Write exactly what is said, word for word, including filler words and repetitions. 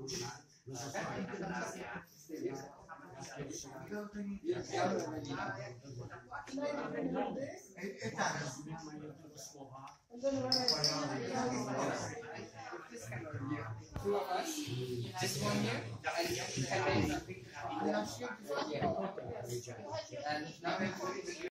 Two of us, just one year, and ten minutes. And now